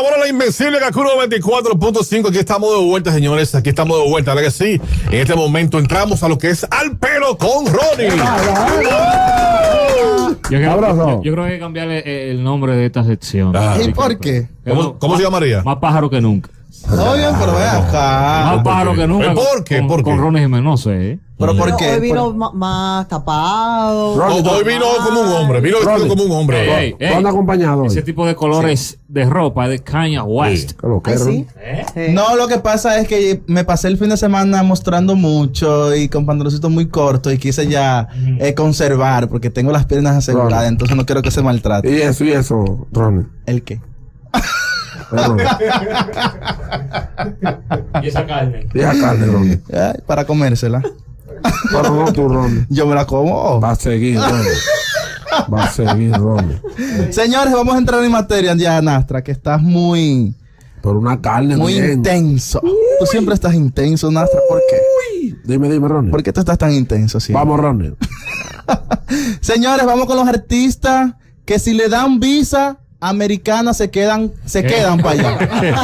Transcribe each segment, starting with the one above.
elabora la invencible Kaku 94.5. Aquí estamos de vuelta, señores. Aquí estamos de vuelta, ¿verdad que sí? En este momento entramos a lo que es Al Pelo con Ronnie. Yo creo que hay que cambiarle el nombre de esta sección. ¿Y por qué? ¿Cómo se llamaría? Más pájaro que nunca. Oye, pero ve acá. Más pájaro que nunca. ¿Por qué? ¿Por qué? Con Ronnie Jiménez, no sé. ¿Pero por qué? Hoy vino más tapado. Hoy vino como un hombre. Vino vestido como un hombre. Ey, acompañado. Ese tipo de colores de ropa de Kanye West. Ay, sí. No, lo que pasa es que me pasé el fin de semana mostrando mucho y con pantaloncitos muy cortos y quise ya conservar porque tengo las piernas aseguradas, entonces no quiero que se maltrate. Y eso, Ronnie. ¿El qué? Y esa carne. Ronnie. Ay, para comérsela. Pero no tú, Ronnie. Yo me la como. Va a seguir, Ronnie. Señores, vamos a entrar en materia ya, Nastra, que estás muy Por una carne muy bien. intenso. Tú siempre estás intenso, Nastra. ¿Por qué? Dime, Ronnie. ¿Por qué tú estás tan intenso siempre? Vamos, Ronnie. Señores, vamos con los artistas que si le dan visa americana se quedan para allá.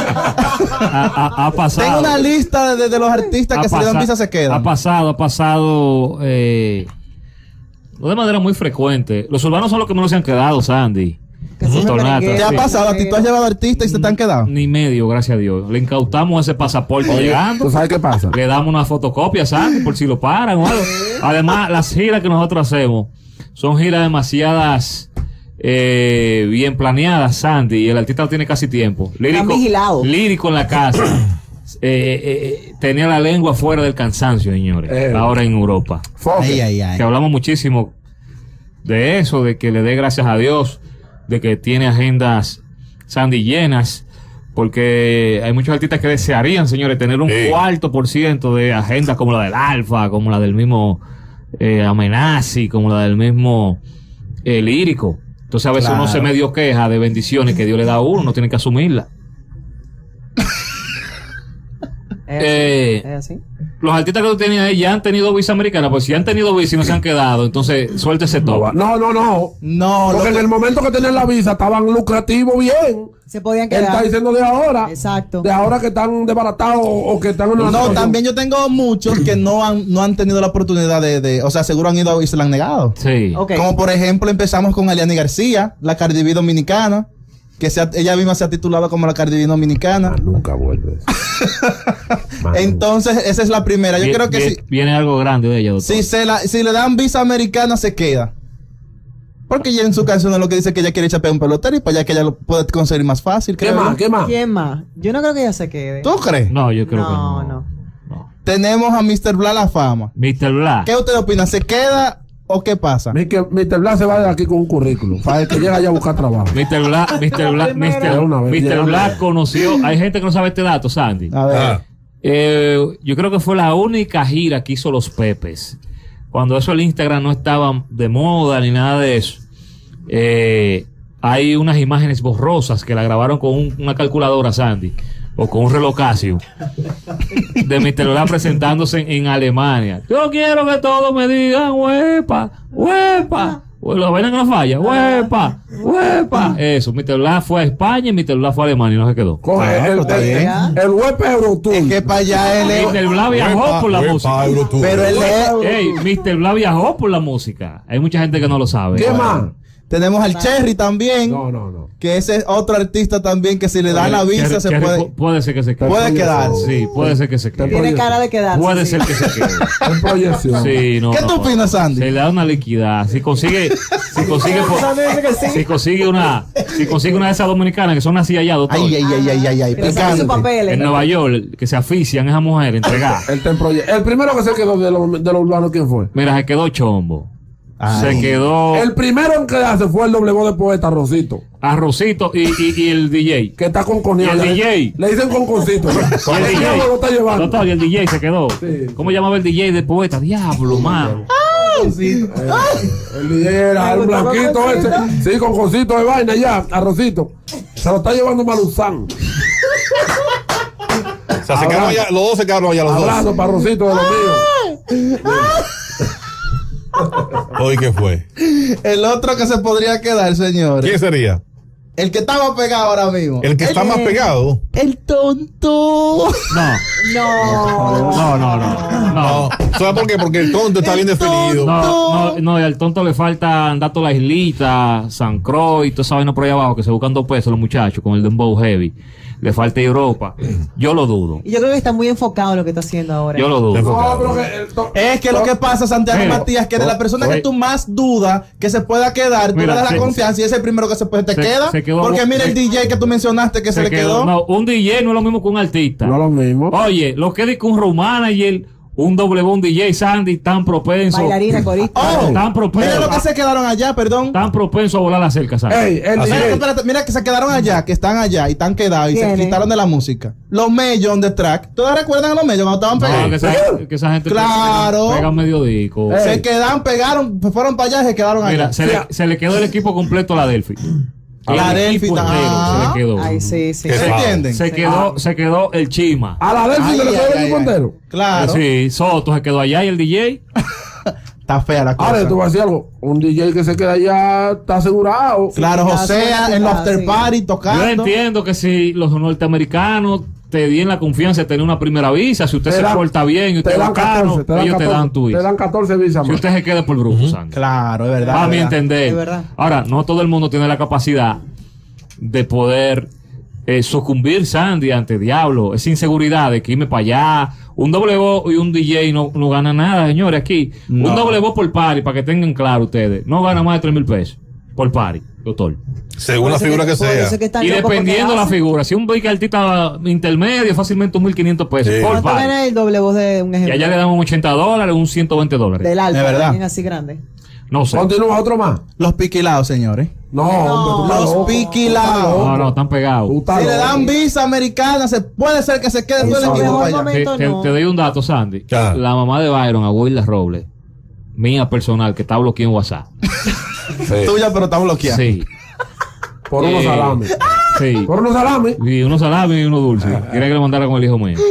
Ha pasado. Tengo una lista de los artistas que si le dan visa se quedan. Ha pasado no de manera muy frecuente. Los urbanos son los que menos se han quedado, Sandy. Doctor Nata, ¿Qué ha pasado? ¿A ti tú has llevado artistas y se te han quedado? Ni medio, gracias a Dios. Le incautamos ese pasaporte llegando. ¿Tú sabes qué pasa? Le damos una fotocopia, Sandy, por si lo paran o algo. Además, las giras que nosotros hacemos son giras demasiadas bien planeadas, Sandy, y el artista no tiene casi tiempo. Lírico en la casa. Tenía la lengua fuera del cansancio, señores. Ahora en Europa. Que hablamos muchísimo de eso, de que le dé gracias a Dios, de que tiene agendas, Sandy, llenas, porque hay muchos artistas que desearían, señores, tener un 4% de agendas como la del Alfa, como la del mismo Amenazi, como la del mismo Lírico. Entonces a veces uno se medio queja de bendiciones que Dios le da a uno, no tiene que asumirla. ¿Es así? Los artistas que tú tenías ahí ya han tenido visa americana, pues si han tenido visa y no se han quedado, entonces suéltese todo. No, porque en el momento que tenían la visa estaban lucrativos bien. Se podían Él quedar. está diciendo de ahora. Exacto. De ahora que están desbaratados o que están en una No, también yo tengo muchos que no han tenido la oportunidad o sea, seguro han ido y se la han negado. Sí. Okay. Como por ejemplo empezamos con Eliani García, la Cardi B dominicana, que ella misma se ha titulado como la Cardi B dominicana. Nunca vuelve. Entonces, esa es la primera. Yo creo que viene algo grande de ella, doctor. si le dan visa americana, se queda. Porque ella en su canción es lo que dice que ella quiere echar un pelotero y para allá que ella lo puede conseguir más fácil. ¿Qué más? ¿Quién más? Yo no creo que ella se quede. ¿Tú crees? No, yo creo que no. No. Tenemos a Mr. Bla La Fama. Mr. Bla. ¿Qué usted opina? ¿Se queda o qué pasa? Mr. Blas se va de aquí con un currículum para el que llega allá a buscar trabajo. Mr. Bla conoció. Hay gente que no sabe este dato, Sandy. A ver. Yo creo que fue la única gira que hizo los Pepes. Cuando eso el Instagram no estaba de moda ni nada de eso. Hay unas imágenes borrosas que la grabaron con una calculadora, Sandy, o con un reloj Casio, de Mr. Bla presentándose en Alemania. Yo quiero que todos me digan huepa, huepa. La vaina que no falla, huepa, huepa. Eso, Mr. Bla fue a España y Mr. Bla fue a Alemania y no se quedó. Coge el huepa Eurotour. Es que para allá él es. Mr. Bla viajó por la música. Pero él es. Ey, Mr. Bla viajó por la música. Hay mucha gente que no lo sabe. ¿Qué más? Tenemos al Cherry también. No. Que ese es otro artista también que si le dan la visa se puede. Puede ser que se quede. Puede quedarse. Sí, puede ser que se quede. Tiene cara de quedarse. Puede ser que se quede. En proyección. Sí, no. ¿Qué tú opinas, Sandy? Se le da una liquidez. Si consigue una de esas dominicanas que son así allá, doctor. Ay. Que le saquen sus papeles. En Nueva York, que se afician esas mujeres entregadas. El primero que se quedó de los urbanos, ¿quién fue? Mira, se quedó Chombo. Ay. Se quedó El primero en quedarse fue el doble voz de poeta Rosito, Arrocito y el DJ. que está con Conial. Y el DJ. Le dicen con Concito. Y el El diablo lo está DJ. llevando. Doctor, y el DJ se quedó. Sí. ¿Cómo llamaba el DJ de poeta? Diablo, mano. El DJ era el blanquito ese. Sí, con Concito de vaina ya, Arrocito. Se lo está llevando Maluzán. O sea, se quedaron allá, los dos se quedaron allá, los Abrazo dos. para Rosito de los míos. Hoy, ¿qué fue? El otro que se podría quedar, señores. ¿Quién sería? El que está más pegado ahora mismo. El que está más pegado. El tonto. No. ¿Sabes por qué? Porque el tonto está bien definido. No, y al tonto le faltan datos la islita, San Croix y toda esa vaina por ahí abajo que se buscan 2 pesos los muchachos con el Dembow Heavy. Le falta Europa. Yo lo dudo. Y yo creo que está muy enfocado en lo que está haciendo ahora. Yo lo dudo. No, pero Es que lo que pasa, Santiago Pero- Matías, que de la persona que tú más dudas que se pueda quedar, tú Mira, le das la se- confianza y es el primero que te se- queda. se quedó- Porque mira el se- DJ que tú mencionaste que se le quedó. No, un DJ no es lo mismo que un artista. no es lo mismo. Oye, lo que dice un road manager, un un DJ Sandy tan propenso. Bailarina, corista. Oh, Tan propenso. mira lo que se quedaron allá, perdón. Tan propenso a volar la cerca, ¿sabes? Ey, el Así Mira, DJ. espérate, mira que se quedaron allá, que están allá y están quedados y se ¿Quiénes? quitaron de la música. Los Mellos on the track. ¿Todos recuerdan a los Mellos cuando estaban No, pegados? que esa gente Claro. pega medio disco. Se quedaron, pegaron, fueron para allá y se quedaron Mira, allá. se le quedó el equipo completo a la Delphi. La El Delphi, equipo entero ah. se le quedó. Ay, sí. Qué ¿Se suave. entienden? Se quedó el Chima. A la Delphi se le quedó el equipo ay. entero. Claro. Sí, Soto se quedó allá y el DJ. Está fea la cosa. Ahora, te voy a decir algo. Un DJ que se queda allá está asegurado. Claro, Sí, José claro, en los sí. after party Yo tocando. entiendo que si los norteamericanos te dieron la confianza de tener una primera visa, si usted Te se dan- porta bien y usted te es dan bacano, 14, ellos te dan tu Te visa. dan 14 visas Si más. usted se queda por brujo, Sandy. Claro, es verdad. A es mi verdad. entender. Es verdad. Ahora, no todo el mundo tiene la capacidad de poder sucumbir, Sandy, ante diablo. Esa inseguridad de que irme para allá. Un doble voz y un DJ no gana nada, señores, aquí. No. Un doble voz por party, para que tengan claro ustedes. No gana más de 3,000 pesos por party, doctor. Según la figura que Por eso sea. que están Y locos porque dependiendo la hacen. figura, si un artista intermedio, fácilmente 1,500 pesos Sí. por ¿Cuánto party. gana el doble voz de un Y ejemplo? allá le dan un $80, un $120. Del alto, De verdad. alguien así grande. No sé. Continúa otro más. Los piquilados, señores. No, hombre, tú estás Los loco. piquilados. No, están pegados. Tú estás Si le loco. dan visa americana, se puede ser que se quede todo el Eso, equipo mejor para allá. momento. no. Te doy un dato, Sandy. Ya. La mamá de Byron, abuela Robles, mía personal, que está bloqueada en WhatsApp. Tuya, pero está bloqueada. Sí. Por unos salames. Sí. Por unos salames. Y unos salamis y unos dulces. Quiere que le mandara con el hijo mío.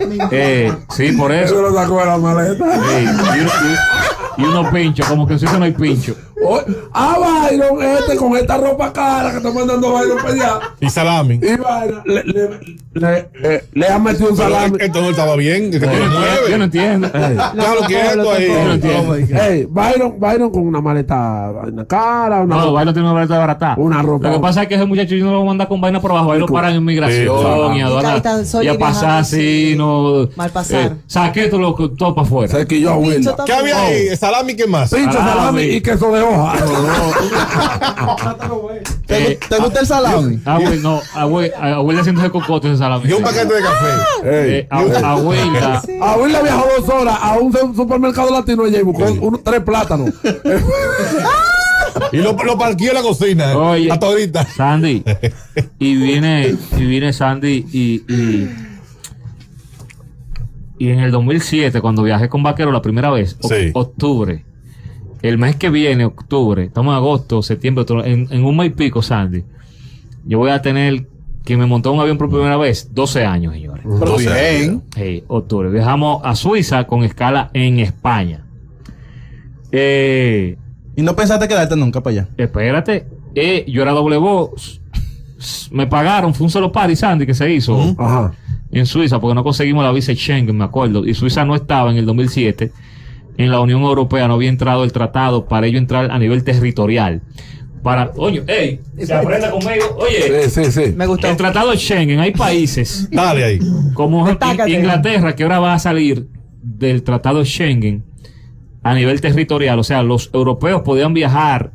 Sí, por eso. Eso lo sacó de la maleta. Sí. Y unos pinchos, como que si eso no hay pincho. Byron, con esta ropa cara que está mandando Byron para allá. Y salami. Y Byron le ha metido un Pero salami. esto no estaba bien. Que te lo Yo no mueve. entiendo. Déjalo quieto ahí. Yo no entiendo. Ey, Byron con una maleta en la cara, una, No, Byron tiene una maleta barata. Una ropa. Lo que pasa es que ese muchacho yo no lo manda con vaina por abajo. Ahí lo paran en migración Sí, y Y aduana. tan solo Y a pasar viajando, así, sí. no. Mal pasar. Saqué todo para afuera. se quilló a Pincho Wilda. también. ¿Qué había ahí? ¿Salami qué más? Pincho, salami y queso de hoja. ¿Te gusta el salami? Abuela haciéndose cocote ese salami. Y un paquete de café. Abuela. A Wilda viajó 2 horas a un supermercado latino allá y buscó 3 plátanos. Y lo parqueó en la cocina. Oye. A todita. Sandy. Y viene Sandy y en el 2007, cuando viajé con Vaquero la primera vez, Sí. octubre, el mes que viene, octubre, estamos en agosto, septiembre, en un mes y pico, Sandy, yo voy a tener que me montó un avión por primera vez, 12 años, señores. Pero bien. Octubre. Viajamos a Suiza con escala en España. Y no pensaste quedarte nunca para allá. Espérate, yo era doble voz. Me pagaron, fue un solo party, Sandy, que se hizo Ajá. en Suiza, porque no conseguimos la visa Schengen, me acuerdo. Y Suiza no estaba en el 2007 en la Unión Europea, no había entrado el tratado para ello entrar a nivel territorial. Oye, se aprenda conmigo. Oye, Sí. Me gustó. el tratado Schengen, hay países Dale ahí. como Destácate. Inglaterra, que ahora va a salir del tratado Schengen a nivel territorial. O sea, los europeos podían viajar,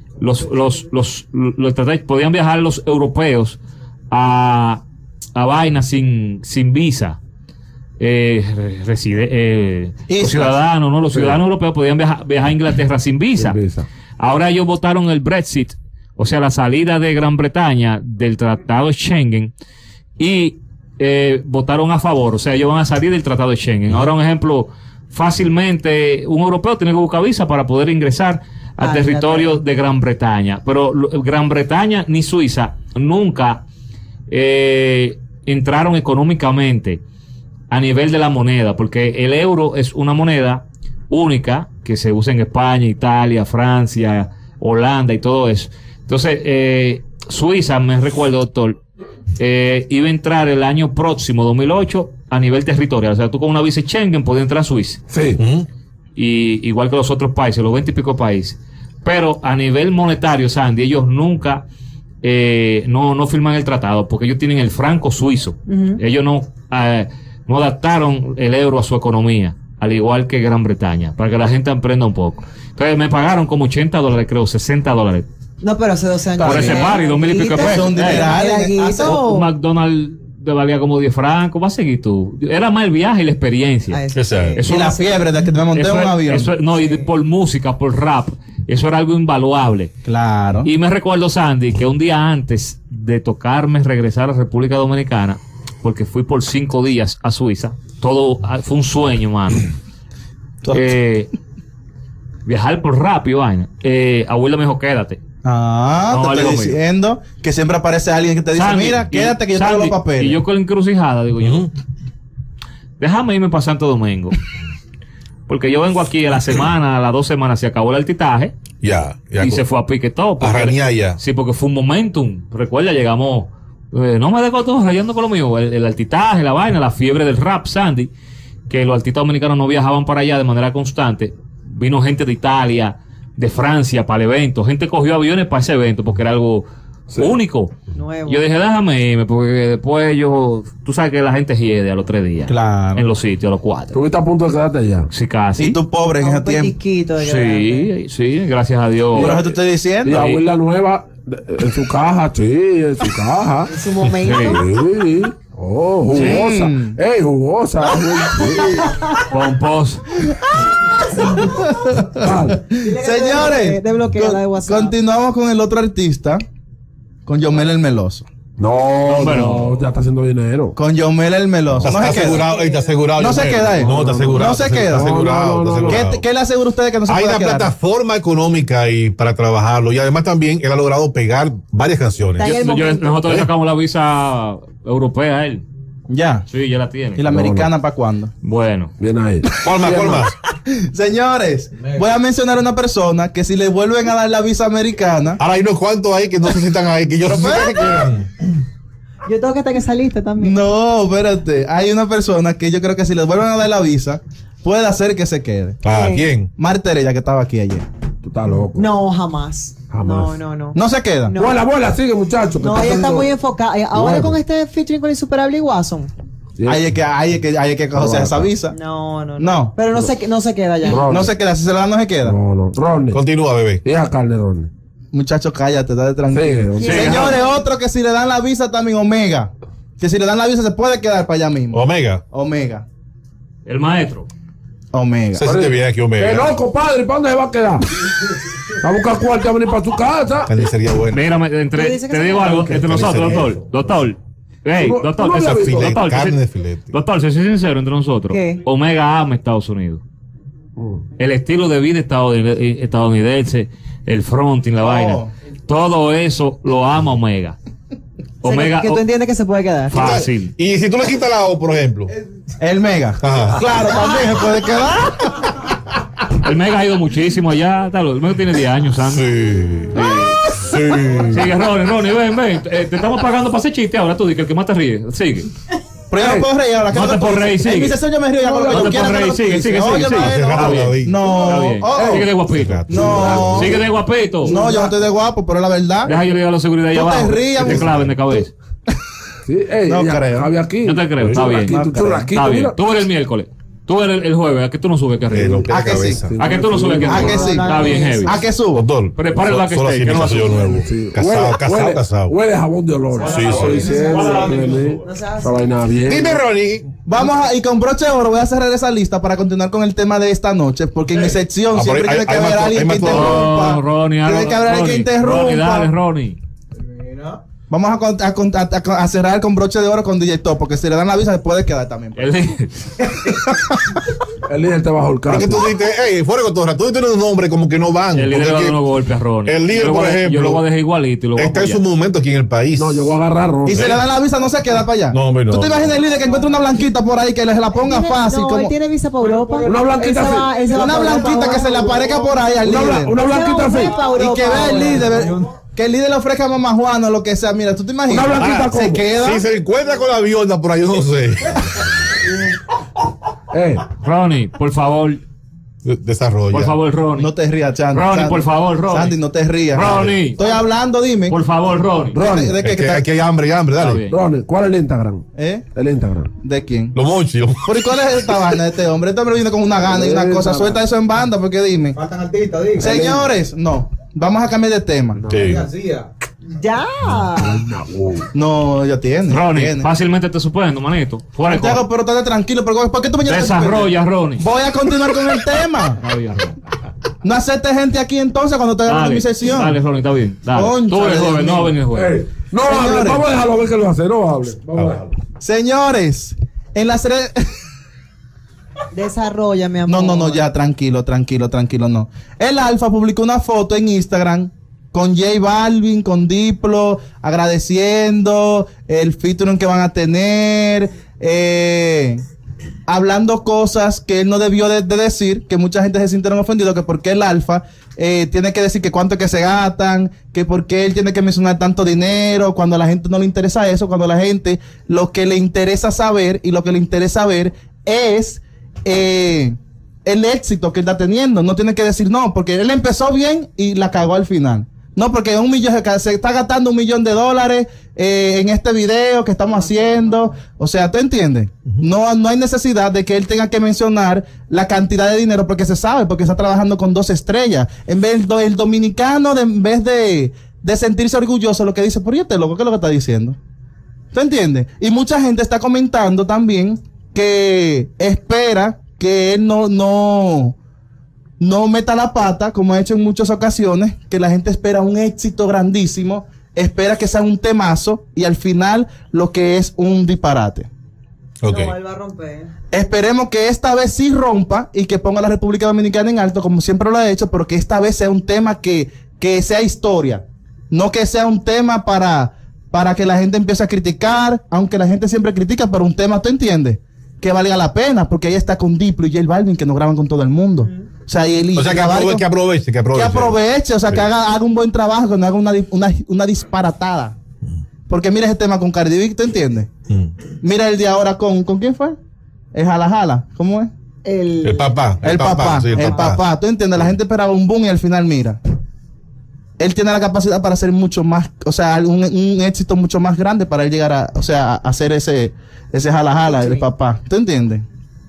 podían viajar los europeos a vaina sin visa. Los ciudadanos, ¿no? Los ciudadanos europeos podían viajar a Inglaterra sin visa. Sin visa. Ahora ellos votaron el Brexit, o sea, la salida de Gran Bretaña del tratado Schengen, y votaron a favor, o sea, ellos van a salir del tratado de Schengen. Ahora, un ejemplo, fácilmente un europeo tiene que buscar visa para poder ingresar al territorio de Gran Bretaña, pero Gran Bretaña ni Suiza nunca entraron económicamente a nivel de la moneda, porque el euro es una moneda única que se usa en España, Italia, Francia, Holanda y todo eso. Entonces, Suiza, me recuerdo, doctor, iba a entrar el año próximo, 2008, a nivel territorial. O sea, tú con una visa Schengen podías entrar a Suiza. Sí. Y igual que los otros países, los 20 y pico países. Pero a nivel monetario, Sandy, ellos nunca no firman el tratado porque ellos tienen el franco suizo. Ellos no adaptaron el euro a su economía, al igual que Gran Bretaña, para que la gente aprenda un poco. Entonces me pagaron como $80, creo, $60. No, pero hace 12 años. Por ese par y 2,000 y pico ¿Viste? pesos. Son dinerales. Un McDonald's te valía como 10 francos. ¿Vas a seguir tú? Era más el viaje y la experiencia. Ah, ¿Qué sea? Eso Y la no- fiebre de que me monté en un avión. no, y por música, por rap. Eso era algo invaluable. Claro. Y me recuerdo, Sandy, que un día antes de tocarme regresar a la República Dominicana, porque fui por 5 días a Suiza, todo fue un sueño, mano. Viajar por rápido, vaina. Abuela me dijo, quédate. Ah, No, te algo estoy mío. diciendo que siempre aparece alguien que te dice, Sandy, mira, quédate que yo Sandy, tengo los papeles. Y yo con la encrucijada, digo yo, déjame irme para Santo Domingo. Porque yo vengo aquí a la semana, a las 2 semanas, se acabó el altitaje Ya. y se fue a pique todo. A ranear ya. Sí, porque fue un momentum. Recuerda, llegamos, no me dejo todo rayando con lo mío, el altitaje, la vaina, la fiebre del rap, Sandy, que los artistas dominicanos no viajaban para allá de manera constante. Vino gente de Italia, de Francia para el evento. Gente cogió aviones para ese evento porque era algo único. Nuevo. Yo dije, déjame irme, porque después tú sabes que la gente hiede a los 3 días. Claro. En los sitios, a los 4. Tú estás a punto de quedarte allá. Sí, casi. Y tú pobre en A ese un tiempo. pellizquito de quedarte. Sí, gracias a Dios. Por eso te estoy Y diciendo. la abuela nueva en su caja, sí, en su caja. En su momento. Sí. Oh, jugosa. Sí. Ey, jugosa. Sí. Pompos. Vale. Señores, Desbloquea la de WhatsApp. continuamos con el otro artista, con Yomel el Meloso. No, pero- ya está haciendo dinero. Con Yomel el Meloso. Está No se queda. asegurado, está asegurado. No se Yomel. queda, No, está asegurado. No se está queda. asegurado, No, está no, no, asegurado. ¿Qué le asegura a ustedes que no se Hay puede una quedar? plataforma económica ahí para trabajarlo y además también él ha logrado pegar varias canciones. Está en el momento. Nosotros le sacamos la visa europea a él. Ya. Sí, ya la tiene. ¿Y la americana para cuándo? Bueno. Bien ahí. ¿Cuál más? ¿Cuál más? Señores, voy a mencionar a una persona que si le vuelven a dar la visa americana, Ahora hay unos cuantos ahí que no se sientan ahí, que yo no sé qué quieran. Yo tengo que estar en esa lista también. no, espérate, hay una persona que yo creo que si le vuelven a dar la visa, puede hacer que se quede. ¿A quién? Marta Estrella, que estaba aquí ayer. Tú estás loco. No, jamás. Jamás. No. No se queda. No. Abuela, sigue, muchacho. que No, está ella está haciendo- muy enfocada. Ahora Bueno. con este featuring con Insuperable y Watson. Sí. Hay que coger esa visa. No. No. Pero no se queda ya. No. No se queda, si se la dan no se queda. No. Ronnie. Continúa, bebé. Y a carne, Ronnie. Muchacho, cállate, date tranquilo. Sí, sí. Señores, otro que si le dan la visa también, Omega. Que si le dan la visa se puede quedar para allá mismo. Omega. Omega. El maestro. Omega. Se siente bien aquí, Que Omega. no, compadre, ¿para dónde se va a quedar? Va a buscar cuarto a venir para su casa. Sería bueno. Mira, Tú dices que te se digo queda. algo, Ok, entre nosotros, doctor. Hey, ¿Cómo- doctor, cómo que había se- visto? Filete, doctor, carne que de se- filete. doctor, si soy sincero entre nosotros, ¿Qué? Omega ama Estados Unidos. El estilo de vida estadounidense, el fronting, la vaina, todo eso lo ama Omega. Omega, Que tú entiendes que se puede quedar. fácil. Y si tú le quitas la O, por ejemplo. El Mega. Ajá. Claro, también se puede quedar. El Mega ha ido muchísimo allá, tal, el Mega tiene 10 años, Sandy. Sí. Sí. Sigue, Ronnie, ven. Te estamos pagando para hacer chiste ahora, tú di que el que más te ríe. Sigue. Pero yo no puedo reír ahora. No te puedo reír, sigue. En mi sesión yo me río ya con lo que No yo te quiera. puedes con lo reír, que sigue, dice. Oye, sigue. maestro. Hace rato, David. No. Está bien. Oh. Sigue de guapito. No. Sigue de guapito. No, yo no estoy de guapo, pero es la verdad. Deja yo le digo a la seguridad allá No te abajo. rías, Que te pues. claven de cabeza. Sí, ey, No ya, creo. Javi aquí. Yo te creo, está bien. Churrasquito, No creo. churrasquito, Está bien. mira. Tú eres el miércoles. Tú eres el jueves. ¿A qué tú no subes aquí arriba? No queda ¿A que sí? cabeza. ¿A qué tú no subes aquí ¿A arriba? que sí? Está bien, heavy. ¿A qué subo? Doctor. Prepara el solo backstage, así que no me va a caso yo subir. nuevo. Sí. Casado. Huele a jabón de olor. Sí, sí. Esa vaina bien. Dime, Ronnie. Vamos a, y con broche de oro voy a cerrar esa lista para continuar con el tema de esta noche, porque en mi sección Ah, siempre pero tiene que hay haber más- alguien hay que más interrumpa. Oh, Ronnie, Tiene que haber alguien que Ronnie, dale, interrumpa. Ronnie. Vamos a cerrar con broche de oro con DJ Top, porque si le dan la visa se puede quedar también. El- El líder te bajó el Porque carro. tú dices, hey, fuera con todo, tú tienes un nombre como que no van. El líder porque le va a es dar que unos golpes a Ronnie. el líder, Yo lo voy por a- ejemplo, Yo lo voy a dejar igualito y lo voy a está en su apoyar. momento aquí en el país. No, yo voy a agarrar a Ronnie. Y si le dan la visa no se queda para allá. No, hombre, no. ¿Tú te imaginas el líder que encuentra una blanquita por ahí que les la ponga fácil? No, como él tiene visa para Europa. Una blanquita Él se va- así. él se va una para Europa blanquita que ahora. se le aparezca por ahí al Una líder. blanquita así. Y que vea el líder. Que el líder le ofrezca a mamá Juana o lo que sea. Mira, tú te imaginas. Una blanquita Se como. queda. Si se encuentra con la Bionda por ahí, yo no sé. Ronnie, por favor. Desarrolla. Por favor, Ronnie. No te rías, Sandy. Ronnie, Sandy. por favor, Ronnie. Sandy, no te rías. Ronnie. Estoy hablando, dime. Por favor, Ronnie. Ronnie, ¿De qué? Es que aquí hay hambre, Está dale. bien. Ronnie, ¿cuál es el Instagram? ¿Eh? El Instagram. ¿De quién? Los monchis. ¿Por ¿y cuál es esta vaina de este hombre? Este hombre viene con una gana y una cosa. Suelta eso en banda, porque dime. Faltan artistas, diga. Señores, no. Vamos a cambiar de tema. Sí. García. Ya. No, ya tiene. Ronnie, tiene. fácilmente te suspendo, manito. Fuera de Santiago, coro. pero estate tranquilo. ¿Por qué tú me llamas? Desarrolla, Ronnie. Voy a continuar con el tema. Está bien, Ronnie. No aceptes gente aquí entonces cuando te hagan mi sesión. Dale, Ronnie, está bien. Dale. Concha Tú eres de joven, Dios no ven el juego. No Señores. hable, vamos a dejarlo ver que lo hace. No hable. Vamos a dejarlo. Señores, en las redes. Desarrolla, mi amor. No, ya, tranquilo, no. El Alfa publicó una foto en Instagram con J Balvin, con Diplo, agradeciendo el featuring que van a tener, hablando cosas que él no debió de decir, que mucha gente se sintieron ofendidos, que por qué el Alfa tiene que decir que cuánto es que se gastan, que por qué él tiene que mencionar tanto dinero, cuando a la gente no le interesa eso, cuando a la gente lo que le interesa saber y lo que le interesa ver es el éxito que él está teniendo. No tiene que decir no, porque él empezó bien y la cagó al final. No, porque se está gastando $1 millón en este video que estamos haciendo. O sea, ¿tú entiendes? No hay necesidad de que él tenga que mencionar la cantidad de dinero porque se sabe, porque está trabajando con 2 estrellas. En vez el dominicano, en vez de sentirse orgulloso, lo que dice, por este loco, ¿qué es lo que está diciendo? ¿Tú entiendes? Y mucha gente está comentando también que espera que él no meta la pata, como ha hecho en muchas ocasiones, que la gente espera un éxito grandísimo, espera que sea un temazo y al final lo que es un disparate. Ok. No, él va a romper. Esperemos que esta vez sí rompa y que ponga a la República Dominicana en alto, como siempre lo ha hecho, pero que esta vez sea un tema que sea historia, no que sea un tema para que la gente empiece a criticar, aunque la gente siempre critica, pero un tema, ¿tú entiendes? Que valga la pena, porque ahí está con Diplo y J Balvin, que nos graban con todo el mundo. O sea, que aproveche. Que aproveche, o sea, que haga un buen trabajo, que no haga una disparatada. Porque mira ese tema con Cardi B, ¿tú entiendes? Mira el de ahora ¿con quién fue? El Jala Jala, ¿cómo es? El papá. El papá, ¿tú entiendes? La gente esperaba un boom y al final, mira. Él tiene la capacidad para hacer mucho más, o sea, un éxito mucho más grande para él llegar a hacer ese Jala Jala, el papá. ¿Tú entiendes?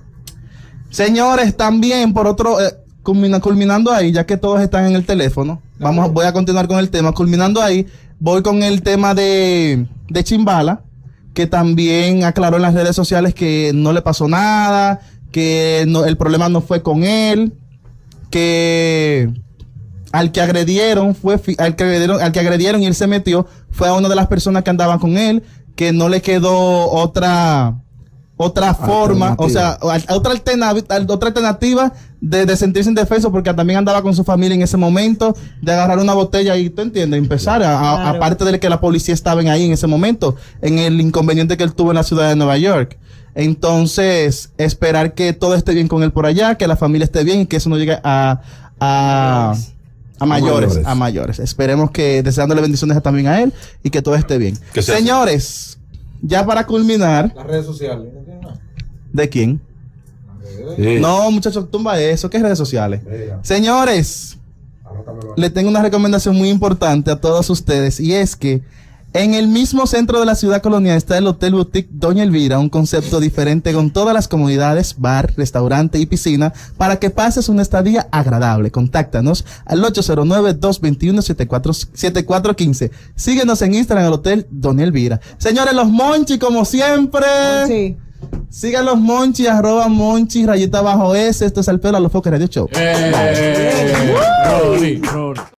Señores, también por otro, culminando ahí, ya que todos están en el teléfono, voy a continuar con el tema. Culminando ahí, voy con el tema de Chimbala, que también aclaró en las redes sociales que no le pasó nada, que el problema no fue con él, que al que agredieron y él se metió fue a una de las personas que andaban con él, que no le quedó otra forma, o sea, otra alternativa de sentirse indefenso, porque también andaba con su familia en ese momento, de agarrar una botella y, ¿tú entiendes? Empezar, aparte de que la policía estaba ahí en ese momento, en el inconveniente que él tuvo en la ciudad de Nueva York. Entonces, esperar que todo esté bien con él por allá, que la familia esté bien y que eso no llegue a mayores. Esperemos que, deseándole bendiciones también a él y que todo esté bien. Señores, ya para culminar. Las redes sociales. ¿De quién? Sí. No, muchachos, tumba eso. ¿Qué redes sociales? Mira. Señores, le tengo una recomendación muy importante a todos ustedes, y es que en el mismo centro de la ciudad colonial está el Hotel Boutique Doña Elvira, un concepto diferente con todas las comodidades, bar, restaurante y piscina, para que pases una estadía agradable. Contáctanos al 809-221-7415. Síguenos en Instagram, el Hotel Doña Elvira. Señores, los Monchi, como siempre. Sí. Sigan los Monchi, @Monchi, _S. Esto es Al Pelo a los Focos Radio Show. Ronnie.